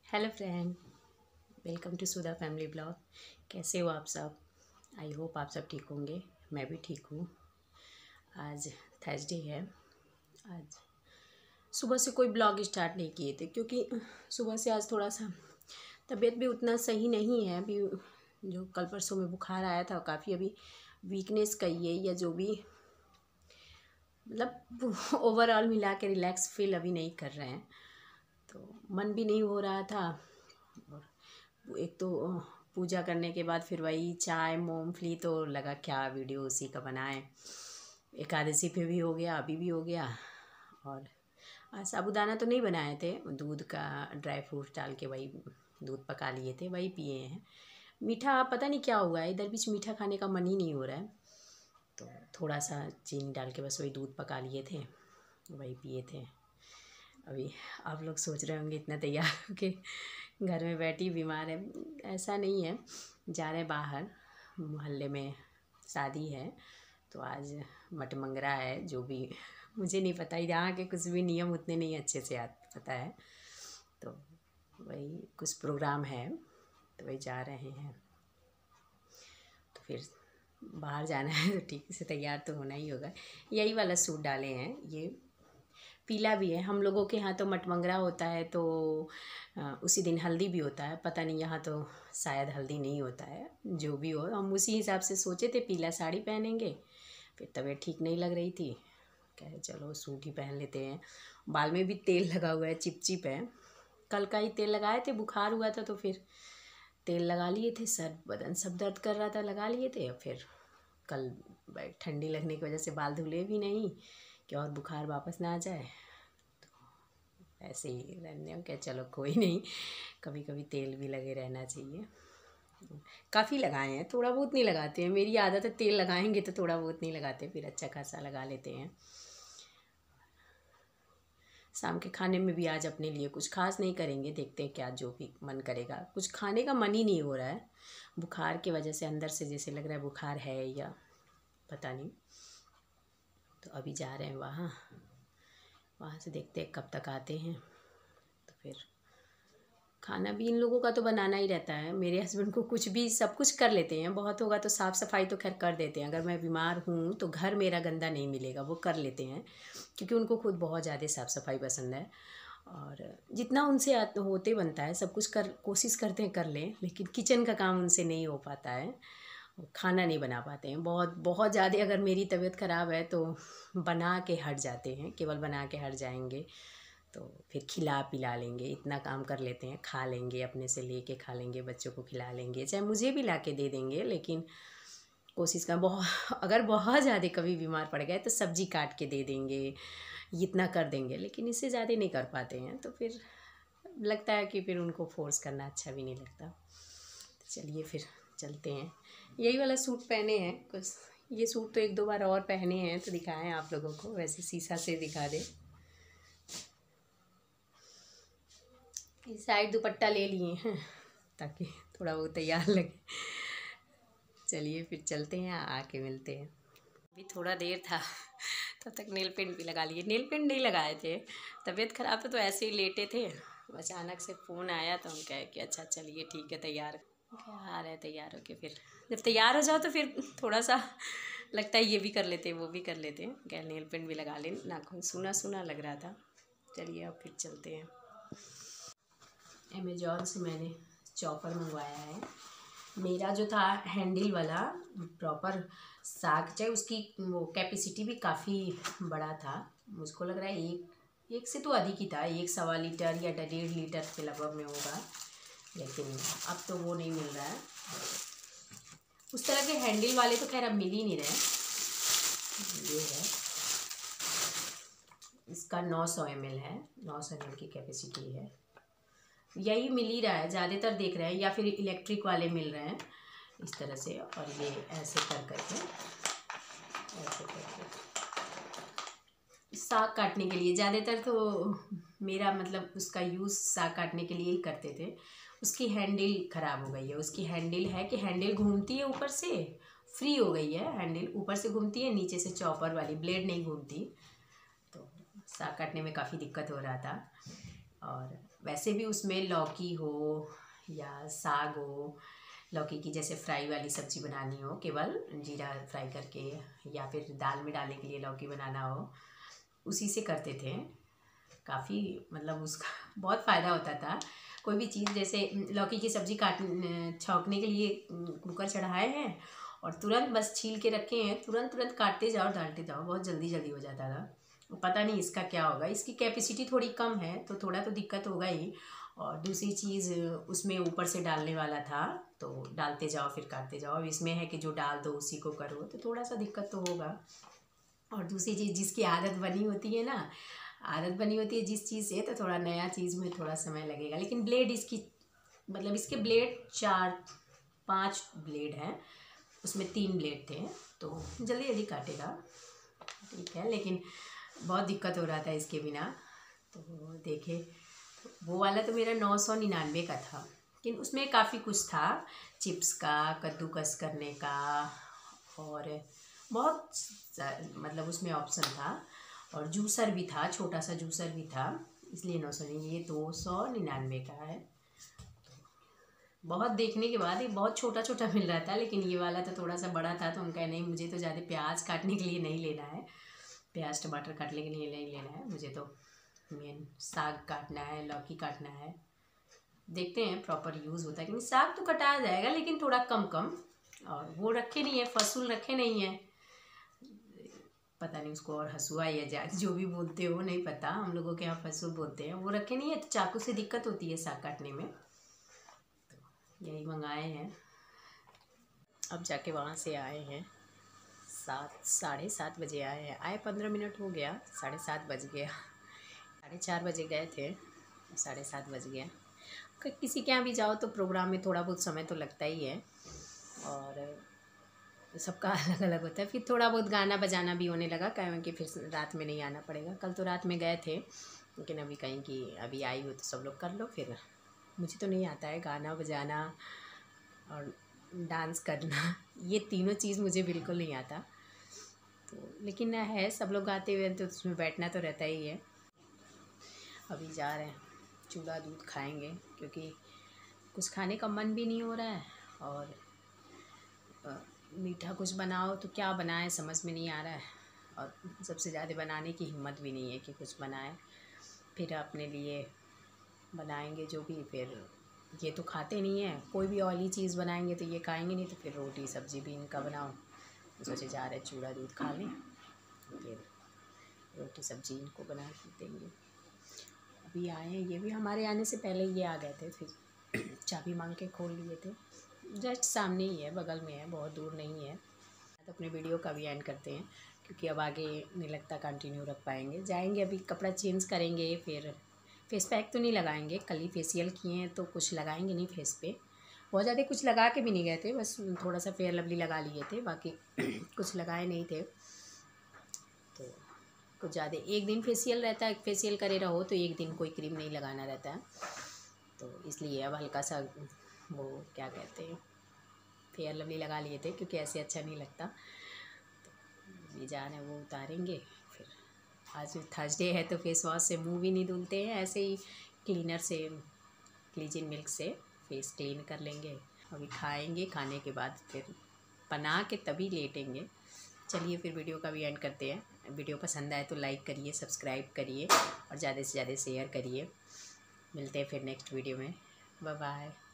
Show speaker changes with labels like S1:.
S1: Hello friend, welcome to Sudha family blog. कैसे हो आप सब? आई होप आप सब ठीक होंगे। मैं भी ठीक हूँ। आज थर्सडे है। आज सुबह से कोई ब्लॉग स्टार्ट नहीं किए थे क्योंकि सुबह से आज थोड़ा सा तबीयत भी उतना सही नहीं है। अभी जो कल परसों में बुखार आया था काफ़ी, अभी वीकनेस कहिए या जो भी, मतलब ओवरऑल मिला के रिलैक्स फील अभी नहीं कर रहे हैं, तो मन भी नहीं हो रहा था। और एक तो पूजा करने के बाद फिर वही चाय मूंगफली, तो लगा क्या वीडियो उसी का बनाएं। एकादशी पे भी हो गया, अभी भी हो गया। और आज साबूदाना तो नहीं बनाए थे, दूध का ड्राई फ्रूट डाल के वही दूध पका लिए थे, वही पिए हैं। मीठा पता नहीं क्या हुआ है, इधर बीच मीठा खाने का मन ही नहीं हो रहा है, तो थोड़ा सा चीनी डाल के बस वही दूध पका लिए थे, वही पिए थे। अभी आप लोग सोच रहे होंगे इतना तैयार होके घर में बैठी बीमार है। ऐसा नहीं है, जा रहे बाहर, मोहल्ले में शादी है, तो आज मटमंगरा है। जो भी मुझे नहीं पता, यहाँ के कुछ भी नियम उतने नहीं अच्छे से पता है, तो वही कुछ प्रोग्राम है, तो वही जा रहे हैं। तो फिर बाहर जाना है तो ठीक से तैयार तो होना ही होगा। यही वाला सूट डाले हैं, ये पीला भी है। हम लोगों के यहाँ तो मटमंगरा होता है तो उसी दिन हल्दी भी होता है। पता नहीं, यहाँ तो शायद हल्दी नहीं होता है। जो भी हो, हम उसी हिसाब से सोचे थे पीला साड़ी पहनेंगे। फिर तबीयत ठीक नहीं लग रही थी, कहे चलो सूट ही पहन लेते हैं। बाल में भी तेल लगा हुआ है, चिपचिप है। कल का ही तेल लगाए थे, बुखार हुआ था तो फिर तेल लगा लिए थे। सर बदन सब दर्द कर रहा था, लगा लिए थे। फिर कल ठंडी लगने की वजह से बाल धुले भी नहीं कि और बुखार वापस ना आ जाए, तो ऐसे ही रहने हो क्या। चलो कोई नहीं, कभी कभी तेल भी लगे रहना चाहिए। काफ़ी लगाए हैं, थोड़ा बहुत नहीं लगाते हैं। मेरी आदत है, तेल लगाएंगे तो थोड़ा बहुत नहीं लगाते, फिर अच्छा खासा लगा लेते हैं। शाम के खाने में भी आज अपने लिए कुछ खास नहीं करेंगे, देखते हैं क्या जो भी मन करेगा। कुछ खाने का मन ही नहीं हो रहा है, बुखार की वजह से अंदर से जैसे लग रहा है बुखार है या पता नहीं। तो अभी जा रहे हैं वहाँ से देखते हैं कब तक आते हैं। तो फिर खाना भी इन लोगों का तो बनाना ही रहता है। मेरे हस्बैंड को कुछ भी सब कुछ कर लेते हैं, बहुत होगा तो साफ़ सफाई तो खैर कर देते हैं। अगर मैं बीमार हूँ तो घर मेरा गंदा नहीं मिलेगा, वो कर लेते हैं, क्योंकि उनको खुद बहुत ज़्यादा साफ़ सफाई पसंद है। और जितना उनसे होते बनता है सब कुछ कोशिश करते हैं कर लें, लेकिन किचन का काम उनसे नहीं हो पाता है। खाना नहीं बना पाते हैं। बहुत बहुत ज़्यादा अगर मेरी तबीयत ख़राब है तो बना के हट जाते हैं, केवल बना के हट जाएंगे, तो फिर खिला पिला लेंगे। इतना काम कर लेते हैं, खा लेंगे, अपने से लेके खा लेंगे, बच्चों को खिला लेंगे, चाहे मुझे भी ला के दे देंगे। लेकिन कोशिश कर, अगर बहुत ज़्यादा कभी बीमार पड़ गए तो सब्जी काट के दे देंगे, इतना कर देंगे, लेकिन इससे ज़्यादा नहीं कर पाते हैं। तो फिर लगता है कि फिर उनको फोर्स करना अच्छा भी नहीं लगता। तो चलिए फिर चलते हैं। यही वाला सूट पहने हैं कुछ, ये सूट तो एक दो बार और पहने हैं तो दिखाएं आप लोगों को, वैसे शीशा से दिखा दे। इस साइड दुपट्टा ले लिए हैं ताकि थोड़ा वो तैयार लगे। चलिए फिर चलते हैं, आके मिलते हैं। अभी थोड़ा देर था तब तक नेल पेंट भी लगा लिए। नेल पेंट नहीं लगाए थे, तबीयत ख़राब था तो ऐसे ही लेटे थे। अचानक से फ़ोन आया तो हम कहे कि अच्छा चलिए ठीक है, तैयार आ रहे तैयार होके। फिर जब तैयार हो जाओ तो फिर थोड़ा सा लगता है ये भी कर लेते हैं वो भी कर लेते हैं, क्या नेल पेंट भी लगा लें। नाखून सूना सूना लग रहा था। चलिए अब फिर चलते हैं। अमेज़ॉन से मैंने चॉपर मंगवाया है। मेरा जो था हैंडल वाला प्रॉपर साग, चाहे उसकी वो कैपेसिटी भी काफ़ी बड़ा था। मुझको लग रहा है एक से तो अधिक ही था, 1.25 लीटर या 1.5 लीटर के लगभग में होगा, लेकिन अब तो वो नहीं मिल रहा है। उस तरह के हैंडल वाले तो खैर अब मिल ही नहीं रहे। ये है, इसका 900 ml है, 900 ml की कैपेसिटी है। यही मिल ही रहा है, ज़्यादातर देख रहे हैं, या फिर इलेक्ट्रिक वाले मिल रहे हैं इस तरह से। और ये ऐसे करके साग काटने के लिए, ज़्यादातर तो मेरा मतलब उसका यूज़ साग काटने के लिए ही करते थे। उसकी हैंडल ख़राब हो गई है। उसकी हैंडल है कि हैंडल घूमती है ऊपर से, फ्री हो गई है हैंडल, ऊपर से घूमती है, नीचे से चॉपर वाली ब्लेड नहीं घूमती। तो साग काटने में काफ़ी दिक्कत हो रहा था। और वैसे भी उसमें लौकी हो या साग हो, लौकी की जैसे फ्राई वाली सब्ज़ी बनानी हो केवल जीरा फ्राई करके, या फिर दाल में डालने के लिए लौकी बनाना हो, उसी से करते थे। काफ़ी मतलब उसका बहुत फ़ायदा होता था। कोई भी चीज़ जैसे लौकी की सब्ज़ी छौंकने के लिए कुकर चढ़ाए हैं और तुरंत बस छील के रखे हैं, तुरंत तुरंत काटते जाओ डालते जाओ, बहुत जल्दी जल्दी हो जाता था। पता नहीं इसका क्या होगा, इसकी कैपेसिटी थोड़ी कम है तो थोड़ा तो दिक्कत होगा ही। और दूसरी चीज़ उसमें ऊपर से डालने वाला था, तो डालते जाओ फिर काटते जाओ। अब इसमें है कि जो डाल दो उसी को करो, तो थोड़ा सा दिक्कत तो होगा। और दूसरी चीज़, जिसकी आदत बनी होती है ना, आदत बनी होती है जिस चीज़ से, तो थोड़ा नया चीज़ में थोड़ा समय लगेगा। लेकिन ब्लेड इसकी, मतलब इसके ब्लेड 4-5 ब्लेड हैं, उसमें 3 ब्लेड थे, तो जल्दी जल्दी काटेगा, ठीक है। लेकिन बहुत दिक्कत हो रहा था इसके बिना। तो देखे, तो वो वाला तो मेरा 999 का था, लेकिन उसमें काफ़ी कुछ था, चिप्स का, कद्दूकस करने का, और बहुत मतलब उसमें ऑप्शन था। और जूसर भी था, छोटा सा जूसर भी था, इसलिए 900 नहीं, ये 299 का है। बहुत देखने के बाद ये बहुत छोटा छोटा मिल रहा था, लेकिन ये वाला तो थोड़ा सा बड़ा था, तो हम कहे नहीं, मुझे तो ज़्यादा प्याज काटने के लिए नहीं लेना है, प्याज टमाटर काटने के लिए नहीं लेना है, मुझे तो मेन साग काटना है, लौकी काटना है। देखते हैं प्रॉपर यूज़ होता है कि नहीं। साग तो कटाया जाएगा लेकिन थोड़ा कम कम, और वो रखे नहीं है, फसूल रखे नहीं है, पता नहीं उसको और हसुआ या जात जो भी बोलते हो नहीं पता, हम लोगों के यहाँ फसूल बोलते हैं, वो रखे नहीं है, तो चाकू से दिक्कत होती है साग काटने में, तो यही मंगाए हैं। अब जाके वहाँ से आए हैं, 7-7:30 बजे आए हैं, आए 15 मिनट हो गया, 7:30 बज गया। 4:30 बजे गए थे, 7:30 बज गया। किसी के यहाँ भी जाओ तो प्रोग्राम में थोड़ा बहुत समय तो लगता ही है, और सबका अलग अलग होता है। फिर थोड़ा बहुत गाना बजाना भी होने लगा, क्योंकि फिर रात में नहीं आना पड़ेगा। कल तो रात में गए थे, लेकिन अभी कहीं कि अभी आई हो तो सब लोग कर लो। फिर मुझे तो नहीं आता है गाना बजाना और डांस करना, ये तीनों चीज़ मुझे बिल्कुल नहीं आता। तो लेकिन है, सब लोग गाते हुए तो उसमें बैठना तो रहता ही है। अभी जा रहे हैं, चूड़ा दूध खाएंगे, क्योंकि कुछ खाने का मन भी नहीं हो रहा है, और मीठा कुछ बनाओ तो क्या बनाए समझ में नहीं आ रहा है, और सबसे ज़्यादा बनाने की हिम्मत भी नहीं है कि कुछ बनाए। फिर अपने लिए बनाएंगे जो भी, फिर ये तो खाते नहीं है, कोई भी ऑयली चीज़ बनाएंगे तो ये खाएंगे नहीं, तो फिर रोटी सब्ज़ी भी इनका बनाओ, तो सोचे जा रहे चूड़ा दूध खा लें, फिर रोटी सब्ज़ी इनको बना के देंगे। अभी आए हैं, ये भी हमारे आने से पहले ये आ गए थे, फिर चाबी मांग के खोल लिए थे। जस्ट सामने ही है, बगल में है, बहुत दूर नहीं है। तो अपने वीडियो का भी एंड करते हैं, क्योंकि अब आगे नहीं लगता कंटिन्यू रख पाएंगे। जाएंगे, अभी कपड़ा चेंज करेंगे, फिर फेस पैक तो नहीं लगाएंगे, कल ही फेशियल किए हैं तो कुछ लगाएंगे नहीं फेस पे। बहुत ज़्यादा कुछ लगा के भी नहीं गए थे, बस थोड़ा सा फेयर लवली लगा लिए थे, बाकी कुछ लगाए नहीं थे। तो कुछ ज़्यादा, एक दिन फेशियल रहता है, फेशियल करे रहो तो एक दिन कोई क्रीम नहीं लगाना रहता है, तो इसलिए अब हल्का सा वो क्या कहते हैं, फेयर लवली लगा लिए थे, क्योंकि ऐसे अच्छा नहीं लगता। तो ये जा रहे हैं, वो उतारेंगे। फिर आज थर्सडे है तो फेस वॉश से मुंह भी नहीं धुलते हैं, ऐसे ही क्लीनर से, क्लीजिन मिल्क से फेस क्लीन कर लेंगे। अभी खाएंगे, खाने के बाद फिर बना के तभी लेटेंगे। चलिए फिर वीडियो का भी एंड करते हैं। वीडियो पसंद आए तो लाइक करिए, सब्सक्राइब करिए, और ज़्यादा से ज़्यादा शेयर करिए। मिलते हैं फिर नेक्स्ट वीडियो में, बाय बाय।